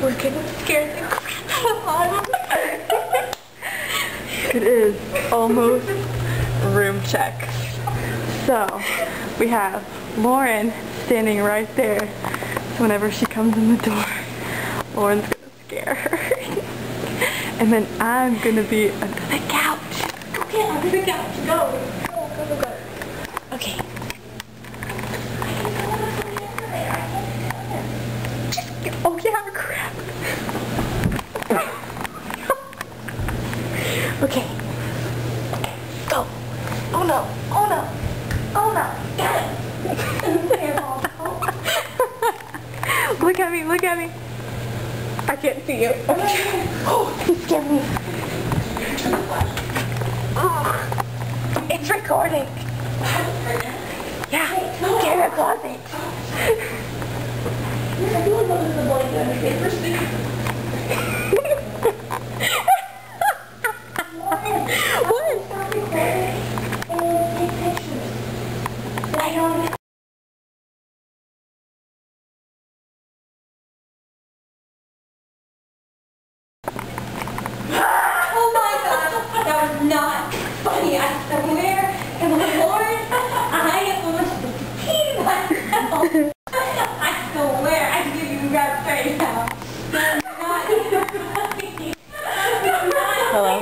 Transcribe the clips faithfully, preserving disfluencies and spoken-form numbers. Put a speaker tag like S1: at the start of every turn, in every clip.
S1: We're gonna scare the crap out of her.
S2: It is almost room check. So, we have Lauren standing right there. So whenever she comes in the door, Lauren's gonna scare her. And then I'm gonna be under the couch.
S1: Go get under the couch. Go. Go, go, go, go. Okay.
S2: Oh yeah, crap.
S1: Okay. Go. Oh no. Oh no. Oh no. Got it.
S2: Look at me, look at me. I can't see you. Okay.
S1: Oh, you scared me. Oh, it's recording. Yeah, get in the closet. I do know this is a boy doing the I don't know. Oh my god, that was not funny. I swear, and Lord, I almost peed myself. I swear, I give you that straight now. That was not funny.
S2: Hello?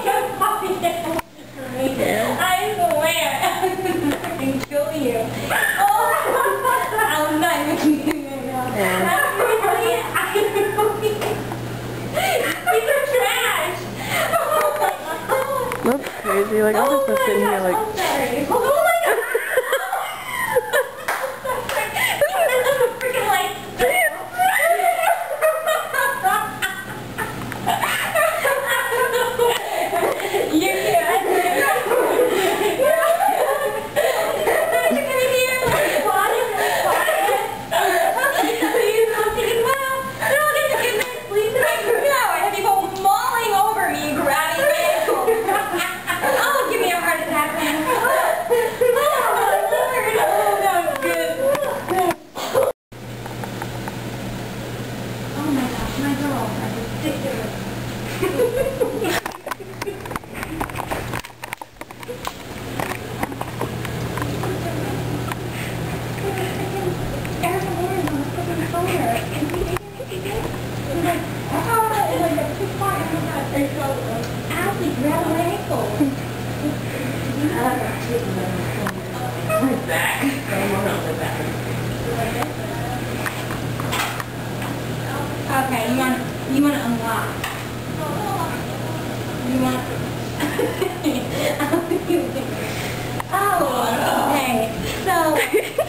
S1: I swear, I can kill you. Oh, I'm not even kidding right now.
S2: Yeah.
S1: I'm really, I'm really, these are trash. Oh my god.
S2: That's crazy. Like, I'm
S1: Oh
S2: just
S1: my
S2: sitting here
S1: gosh,
S2: like...
S1: I'm sorry. Oh my god. There's a freaking light. You can't. Okay, you want you want to unlock. You want. Oh, okay. So.